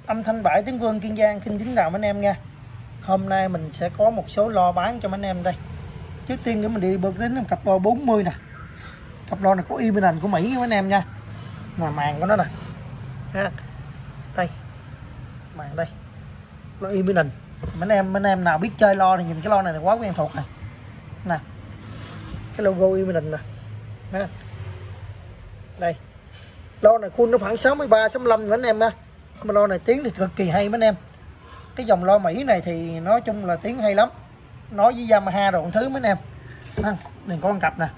Âm thanh bãi tiếng Vương Kiên Giang xin kính chào mấy anh em nha. Hôm nay mình sẽ có một số lo bán cho mấy anh em đây. Trước tiên để mình đi đến cặp lo 40 nè. Cặp lo này có y bên hình của Mỹ với mấy anh em nha. Là màn của nó nè. Ha. Đây. Màn đây. Lo y bên hình. Mấy anh em nào biết chơi lo thì nhìn cái lo này là quá quen thuộc này. Nè. Cái logo y bên hình nè. Ha. Đây. Lo này khuôn nó khoảng 63 65 mấy anh em nha. Mà lo này tiếng thì cực kỳ hay mấy anh em. Cái dòng lo Mỹ này thì nói chung là tiếng hay lắm. Nói với Yamaha rồi thứ mấy anh em. Đừng có con cặp nè.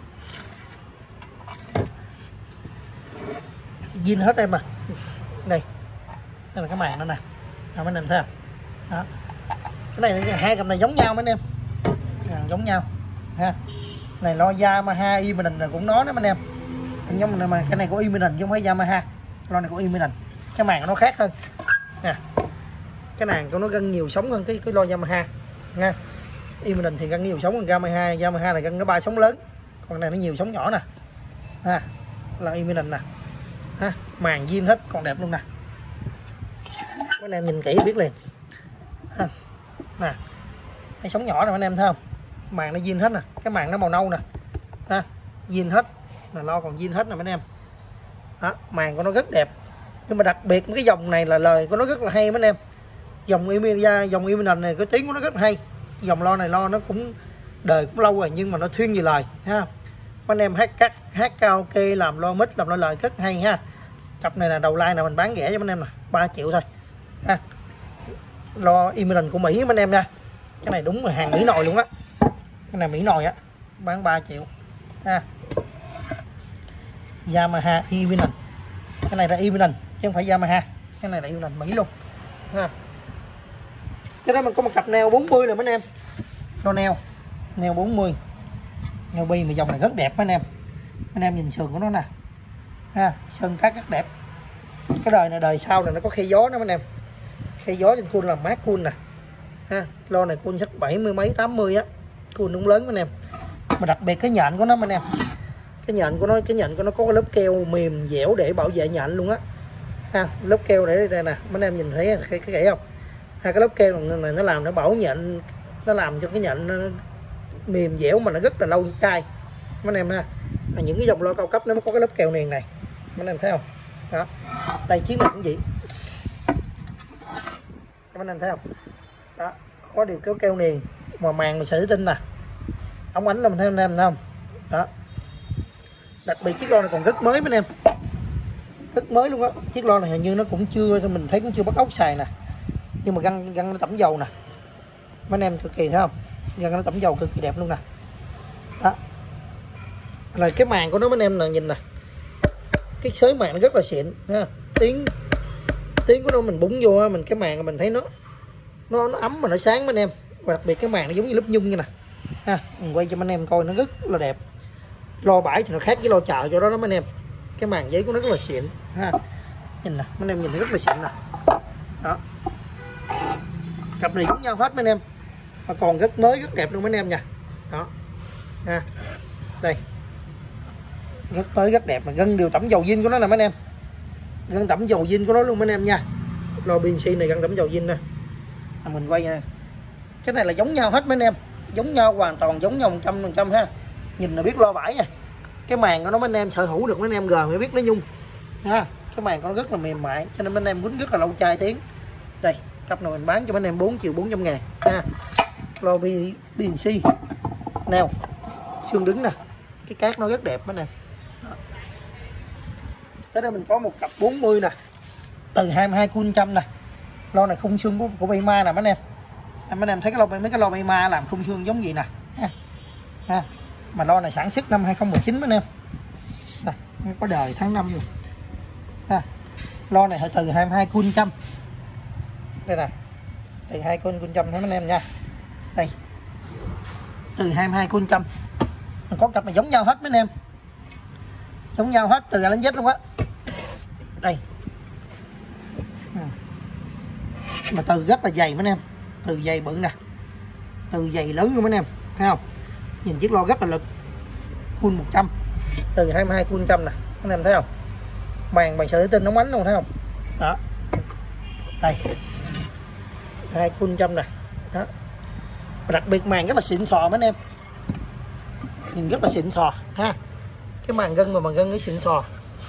Zin hết em à. Đây. Đây là cái màn đó nè. Mấy anh em thấy không? Đó. Cái này hai cặp này giống nhau mấy anh em. Giống nhau. Ha. Này lo Yamaha Imminent này cũng nói đó mấy anh em. Nhưng mà cái này có Imminent chứ không phải Yamaha. Lo này có Imminent. Cái màn của nó khác hơn nè, cái màn của nó gân nhiều sóng hơn cái lo Yamaha nha. Imminent thì gân nhiều sóng hơn Yamaha. Yamaha này gân nó 3 sóng lớn, còn này nó nhiều sóng nhỏ nè. Ha, là Imminent nè. Ha, màn zin hết còn đẹp luôn nè. Mấy anh em nhìn kỹ biết liền. Ha, nè, cái sóng nhỏ nè mấy anh em thấy không? Màn nó zin hết nè, cái màn nó màu nâu nè. Ha, zin hết, là lo còn zin hết nè mấy anh em. Đó, màn của nó rất đẹp. Nhưng mà đặc biệt cái dòng này là lời của nó rất là hay mấy anh em. Dòng Imminent này cái tiếng của nó rất là hay. Dòng lo này lo nó cũng đời cũng lâu rồi nhưng mà nó thuyên về lời ha. Mấy anh em hát karaoke làm lo mít làm lo lời rất hay ha. Cặp này là đầu like là mình bán rẻ cho mấy anh em nè, 3 triệu thôi ha. Lo Imminent của Mỹ mấy anh em nha. Cái này đúng là hàng Mỹ nồi luôn á. Cái này Mỹ nồi á, bán 3 triệu ha. Yamaha Imminent. Cái này là Imminent chứ không phải Yamaha. Cái này là Imminent Mỹ luôn ha. Cái đó mình có một cặp neo 40 rồi mấy anh em. Lo neo 40. Neo bi mà dòng này rất đẹp mấy anh em. Mấy anh em nhìn sườn của nó nè. Ha, sơn cát rất đẹp. Cái đời này đời sau này nó có khe gió nữa mấy anh em. Khe gió trên khuôn là mát khuôn nè. Ha, lo này khuôn chắc 70 mấy 80 á. Khuôn cũng lớn mấy anh em. Mà đặc biệt cái nhện của nó mấy anh em. Cái nhện của nó có cái lớp keo mềm dẻo để bảo vệ nhện luôn á. Ha, lớp keo để đây nè, mấy anh em nhìn thấy cái kẻ không? Ha, cái lớp keo này nó làm nó bảo nhện, nó làm cho cái nhện nó mềm dẻo mà nó rất là lâu chai. Mấy anh em ha. Những cái dòng lo cao cấp nó có cái lớp keo niền này. Mấy anh em thấy không? Đó. Đây chiếc này cũng vậy. Mấy anh em thấy không? Đó, có điều kéo keo niền mà màn mình sẽ tin nè. Ống ánh là mình thấy anh em thấy không? Đó. Đặc biệt chiếc lo này còn rất mới mấy anh em. Rất mới luôn á. Chiếc lo này hình như nó cũng chưa, mình thấy cũng chưa bắt ốc xài nè. Nhưng mà găng nó tẩm dầu nè. Mấy anh em cực kỳ thấy không? Găng nó tẩm dầu cực kỳ đẹp luôn nè. Đó. Rồi cái màn của nó mấy anh em nè, nhìn nè. Cái xới màn nó rất là xịn ha. Tiếng của nó mình búng vô mình cái màn mình thấy nó ấm mà nó sáng mấy anh em. Và đặc biệt cái màn nó giống như lớp nhung như nè. Ha, mình quay cho mấy anh em coi nó rất là đẹp. Lo bãi thì nó khác với lo chợ chỗ đó mấy anh em. Cái màn giấy của nó rất là xịn ha. Nhìn nè, mấy anh em nhìn nó rất là xịn nè. Đó. Cặp này giống nhau hết mấy anh em. Mà còn rất mới rất đẹp luôn mấy anh em nha. Đó. Ha. Đây. Rất mới rất đẹp mà gân đều tẩm dầu zin của nó nè mấy anh em. Gân tẩm dầu zin của nó luôn mấy anh em nha. Lo BNC này gân tẩm dầu zin nè. Mình quay nha. Cái này là giống nhau hết mấy anh em. Giống nhau hoàn toàn giống nhau 100% ha. Nhìn là biết lo bãi nha. Cái màn của nó mấy anh em sở hữu được mấy anh em gờ mới biết nó nhung ha. Cái màn của nó rất là mềm mại cho nên mấy anh em quýnh rất là lâu chai tiếng. Đây cặp này mình bán cho mấy anh em 4 triệu 400 ngàn ha. Lo BNC neo xương đứng nè, cái cát nó rất đẹp mấy anh em. Tới đây mình có một cặp 40 nè, từ 22 khuôn trăm nè. Lo này khung xương của Bayma nè mấy anh em. Mấy anh em thấy mấy cái lo Bayma làm khung xương giống gì nè ha. Mà lo này sản xuất năm 2019 mấy anh em. Đây, có đời tháng 5 rồi. Ha. Lo này từ 22 khuôn trăm. Đây nè. Từ 2 khuôn trăm mấy anh em nha. Đây. Từ 22 khuôn trăm. Mình có cặp này giống nhau hết mấy anh em. Giống nhau hết từ A đến Z luôn á. Đây. Mà từ rất là dày mấy anh em. Từ dày bự nè. Từ dày lớn luôn mấy anh em. Thấy không? Nhìn chiếc lo rất là lực. Khuôn 100. Từ 22 khuôn trăm nè. Anh em thấy không? Màn bằng sợi thủy tinh ống ánh luôn thấy không? Đó. Đây 2 khuôn trăm nè đó. Và đặc biệt màn rất là xịn sò mấy anh em, nhìn rất là xịn sò ha, cái màn gân mà màn gân cái xịn sò.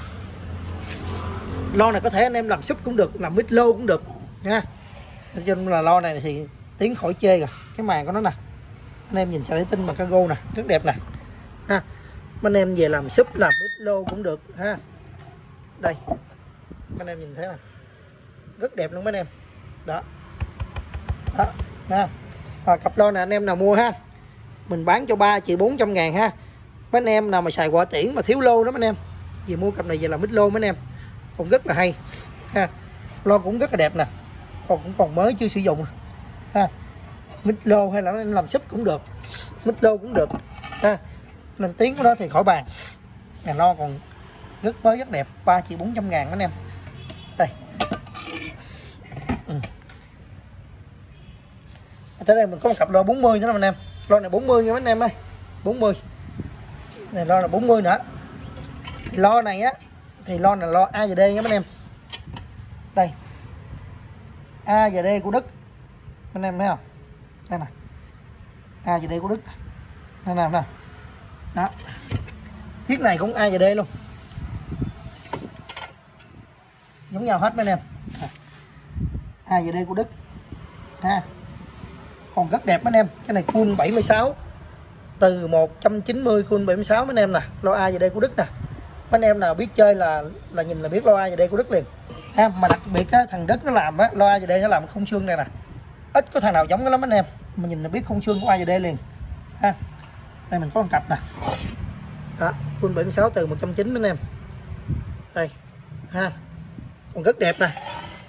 Lo này có thể anh em làm súp cũng được, làm mít lô cũng được nha. Nói chung là lo này thì tiếng khỏi chê rồi. Cái màn của nó nè, anh em nhìn xà tinh bằng cargo nè, rất đẹp nè ha. Anh em về làm súp, làm mít lô cũng được ha. Đây anh em nhìn thấy nè, rất đẹp luôn mấy anh em đó đó ha. Cặp lo này anh em nào mua ha, mình bán cho 3.400.000 ha. Mấy anh em nào mà xài quả tiễn mà thiếu lô đó mấy anh em, về mua cặp này về làm mít lô mấy anh em, cũng rất là hay ha. Lo cũng rất là đẹp nè, cũng còn mới chưa sử dụng ha. Mít lô hay là anh làm súp cũng được, mít lô cũng được ha. Nên tiếng của nó thì khỏi bàn. Lo còn rất mới rất đẹp, 3.400.000 mấy anh em. Đây tới đây mình có một cặp lo 40 nữa anh em. Lo này 40 nha mấy anh em ơi, 40 này, lo là 40 nữa. Lo này á thì lo là lo A và D nha mấy anh em. Đây A và D của Đức anh em thấy không, đây nè, A và D của Đức đây nè đó. Chiếc này cũng A và D luôn, giống nhau hết mấy anh em. A và D của Đức ha, còn rất đẹp mấy anh em. Cái này khuôn 76, từ 190 khuôn 76 mấy anh em nè. Lo A và D của Đức nè, mấy anh em nào biết chơi là nhìn là biết lo A và D của Đức liền ha. Mà đặc biệt á, thằng Đức nó làm á, lo A và D nó làm khung xương này nè, ít có thằng nào giống cái lắm anh em, mà nhìn là biết khung xương của A và D liền ha. Đây mình có một cặp nè đó, khuôn 76 từ 190 mấy anh em. Đây ha, còn rất đẹp nè.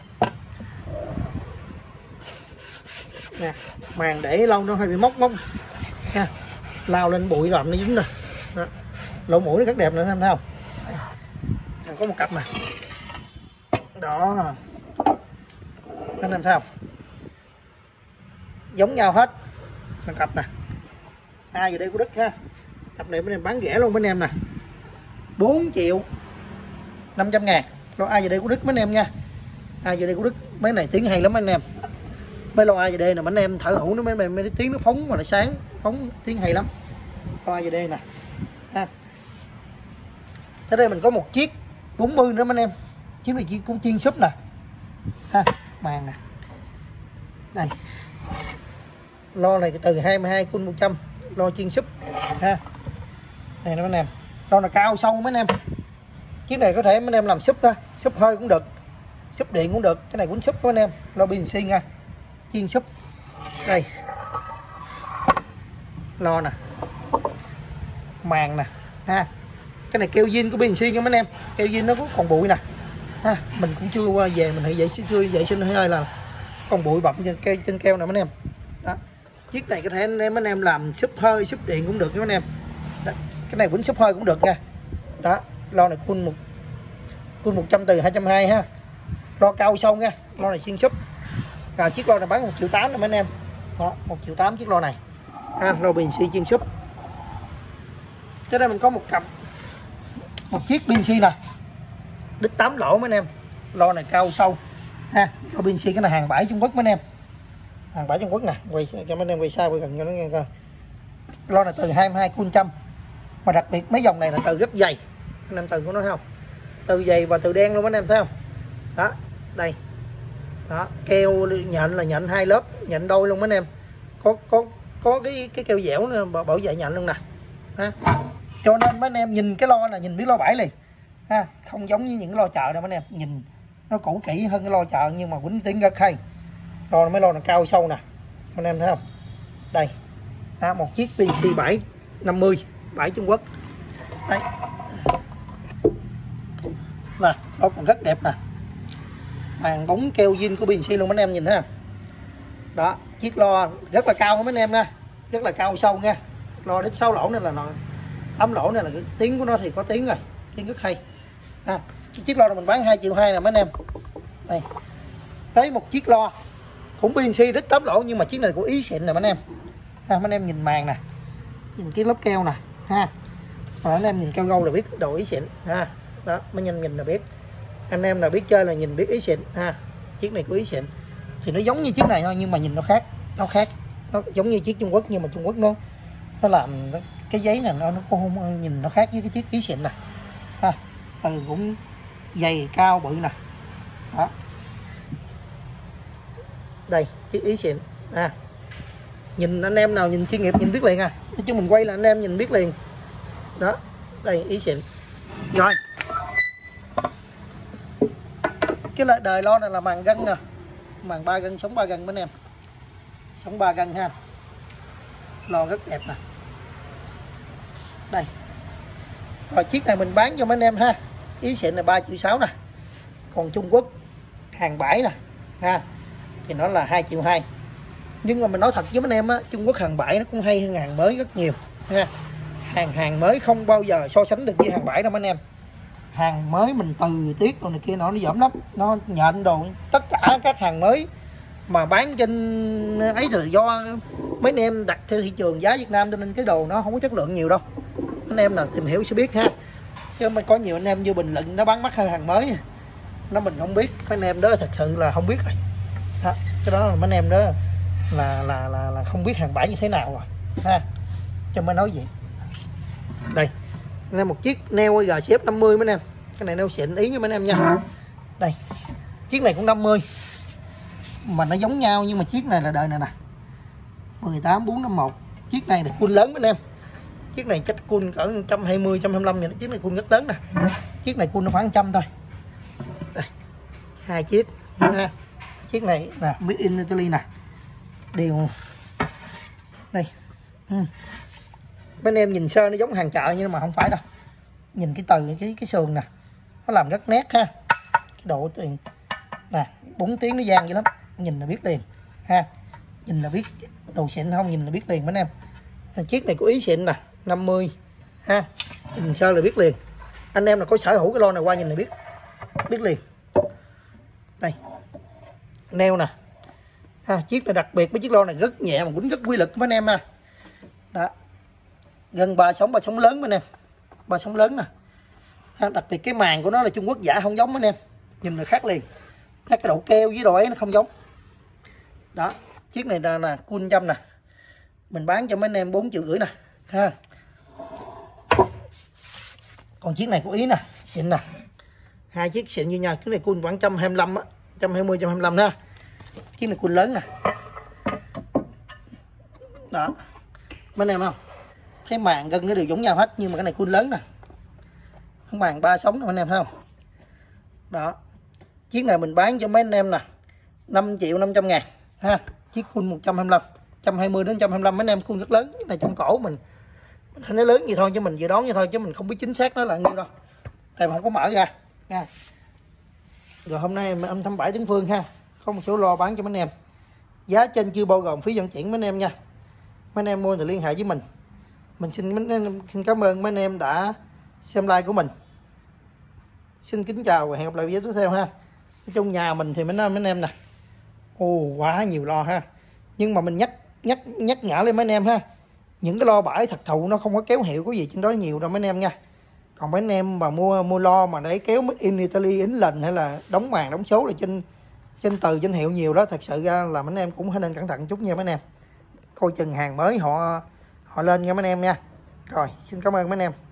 Nè, màn để lâu nó hơi bị móc ha, lao lên bụi rậm nó dính nè, lỗ mũi nó rất đẹp nữa em thấy không. Đây, có một cặp nè đó, anh em thấy không, giống nhau hết một cặp nè. A và D của Đức ha, cặp này bên em bán rẻ luôn mấy anh em nè, 4.500.000. Lo A và D của Đức mấy anh em nha. A và D của Đức mấy này tiếng hay lắm mấy anh em. Mấy lo A và D này mấy anh em thở hữu nó mấy tiếng nó phóng mà nó sáng phóng, tiếng hay lắm. Lo A và D nè ha. Tới đây mình có một chiếc 40 nữa mấy anh em. Chiếc này chiếc cũng chiên súp nè ha, màn nè. Đây lo này từ 22 khuôn 100, lo chiên súp ha. Này mấy anh em, lo là cao sâu mấy anh em. Chiếc này có thể mấy anh em làm súp đó, súp hơi cũng được, súp điện cũng được. Cái này cuốn súp của anh em, lo BNC nha, chiên súp. Đây lo nè, màn nè ha. Cái này keo zin của BNC nha mấy anh em, keo zin nó còn bụi nè ha. Mình cũng chưa qua về mình hãy vệ sinh hơi là còn bụi bặm trên keo nè mấy anh em đó. Chiếc này có thể anh em làm súp hơi, súp điện cũng được nha mấy anh em đó. Cái này quýnh súp hơi cũng được nha đó. Lo này khuôn 100 từ 220 ha, lo cao sâu nha. Lo này xuyên súp. Chiếc lo này bán 1.8 triệu nè mấy anh em đó, 1.8 triệu chiếc lo này ha. Lo BNC chiên súp. Cho đây mình có một chiếc BNC nè, đít 8 lỗ mấy anh em. Lo này cao sâu ha. Lo BNC cái này hàng bãi Trung Quốc mấy anh em, hàng bãi Trung Quốc nè. Quay cho mấy anh em quay xa quay gần cho nó nghe coi. Lo này từ 22 khuôn trăm, mà đặc biệt mấy dòng này là từ rất dày anh em, từ của nó thấy không, từ dày và từ đen luôn mấy anh em thấy không đó. Đây đó, keo nhện là nhện 2 lớp, nhện đôi luôn mấy anh em. Có cái keo dẻo nữa, bảo vệ nhện luôn nè ha. Cho nên mấy anh em nhìn cái lo là nhìn biết lo bãi liền ha, không giống như những lo chợ đâu mấy anh em. Nhìn nó cũ kỹ hơn cái lo chợ nhưng mà quýnh tiếng rất hay. Lo mấy lo là cao sâu nè anh em thấy không. Đây đó, một chiếc BNC 750 bãi Trung Quốc. Đây nè, nó còn rất đẹp nè, màn bóng keo zin của BNC luôn mấy anh em nhìn thấy không đó. Chiếc lo rất là cao mấy anh em nha, rất là cao sâu nha. Lo đến 6 lỗ này là 8 lỗ này là cái tiếng của nó thì có tiếng rồi, tiếng rất hay ha. Chiếc lo này mình bán 2.2 triệu nè mấy anh em. Đây thấy một chiếc lo cũng BNC đít 8 lỗ nhưng mà chiếc này của ý xịn nè mấy anh em ha. Mấy anh em nhìn màn nè, nhìn cái lớp keo nè ha, mà anh em nhìn keo gâu là biết đồ ý xịn ha đó. Mấy anh nhìn là biết, anh em nào biết chơi là nhìn biết ý xịn ha. chiếc này của Ý xịn, thì nó giống như chiếc này thôi nhưng mà nhìn nó khác, nó giống như chiếc Trung Quốc nhưng mà Trung Quốc nó làm cái giấy này nó cũng không, nhìn nó khác với cái chiếc Ý xịn nè ha. Cũng dày cao bự nè đó. Đây chiếc Ý xịn nhìn anh em nào nhìn chuyên nghiệp nhìn biết liền chứ mình quay là anh em nhìn biết liền đó. Đây Ý xịn rồi. Cái lại đời lo này là màng gân nè, màng 3 gân, sống 3 gân mấy anh em, sống 3 gân ha, lo rất đẹp nè. Đây rồi, chiếc này mình bán cho mấy anh em ha, Ý xịn là 3,6 triệu nè, còn Trung Quốc hàng bãi nè ha thì nó là 2,2 triệu. Nhưng mà mình nói thật với mấy anh em á, Trung Quốc hàng bãi nó cũng hay hơn hàng mới rất nhiều ha. Hàng mới không bao giờ so sánh được với hàng bãi đâu mấy anh em. Hàng mới mình từ tiết đồ này kia nó dởm lắm, nó nhện đồ. Tất cả các hàng mới mà bán trên ấy thì do mấy anh em đặt theo thị trường giá Việt Nam, cho nên cái đồ nó không có chất lượng nhiều đâu. Anh em nào tìm hiểu sẽ biết ha, chứ mà có nhiều anh em vô bình luận nó bán mắc hơn hàng mới, nó mình không biết. Mấy anh em đó thật sự là không biết rồi đó. Cái đó là mấy anh em đó là không biết hàng bãi như thế nào rồi ha, cho mới nói vậy. Đây là một chiếc neo GCF 50 mấy anh em, cái này neo xịn Ý với mấy anh em nha. Đây chiếc này cũng 50 mà nó giống nhau, nhưng mà chiếc này là đời này nè 18451. Chiếc này là cun lớn mấy anh em, chiếc này chắc cun cỡ 120 125 vậy đó. Chiếc này cun rất lớn nè, chiếc này cun nó khoảng 100 thôi. Đây, hai chiếc ha. Chiếc này là made in Italy nè, đều đây. Mấy anh em nhìn sơ nó giống hàng chợ nhưng mà không phải đâu. Nhìn cái từ cái sườn nè, nó làm rất nét ha. Cái độ tiền nè, 4 tiếng nó vang vậy lắm, nhìn là biết liền ha. Nhìn là biết đồ xịn không, nhìn là biết liền mấy anh em. Chiếc này của Ý xịn nè, 50 ha, nhìn sơ là biết liền. Anh em là có sở hữu cái lon này qua nhìn là biết liền. Đây neo nè ha, chiếc này đặc biệt với chiếc lon này rất nhẹ mà cũng rất quy lực mấy anh em ha. Đó, gần 3 sóng lớn mấy anh em, 3 sóng lớn nè ha. Đặc biệt cái màng của nó là Trung Quốc giả, không giống mấy anh em, nhìn là khác liền. Cái độ keo với độ ấy nó không giống đó. Chiếc này là cun 100 nè, mình bán cho mấy anh em 4,5 triệu nè ha. Còn chiếc này của Ý nè, xịn nè, hai chiếc xịn như nhau. Cái này cun khoảng 125 á, 120 125 ha. Chiếc này cun lớn nè đó mấy anh em không, thấy màng gân nó đều giống nhau hết, nhưng mà cái này cun lớn nè, không màng 3 sóng đâu anh em thấy không đó. Chiếc này mình bán cho mấy anh em nè 5.500.000 ha. Chiếc cun 125, 120 đến 125 mấy anh em. Cun rất lớn, cái này trong cổ mình thấy nó lớn vậy thôi, chứ mình dự đoán vậy thôi, chứ mình không biết chính xác nó là nhiêu đâu, tại mà không có mở ra nha. Rồi hôm nay anh Thăm Bãi Tấn Phương ha, có một số lo bán cho mấy anh em, giá trên chưa bao gồm phí vận chuyển mấy anh em nha. Mấy anh em mua thì liên hệ với mình. Mình xin cảm ơn mấy anh em đã xem like của mình. Xin kính chào và hẹn gặp lại video tiếp theo ha. Ở trong nhà mình thì mấy anh em nè, quá nhiều lo ha, nhưng mà mình nhắc nhở lên mấy anh em ha, những cái lo bãi thật thụ nó không có kéo hiệu có gì trên đó nhiều đâu mấy anh em nha. Còn mấy anh em mà mua lo mà để kéo made in Italy, in lệnh hay là đóng màng đóng số là trên hiệu nhiều đó, thật sự ra là mấy anh em cũng nên cẩn thận chút nha mấy anh em, coi chừng hàng mới họ lên nha mấy anh em nha. Rồi xin cảm ơn mấy anh em.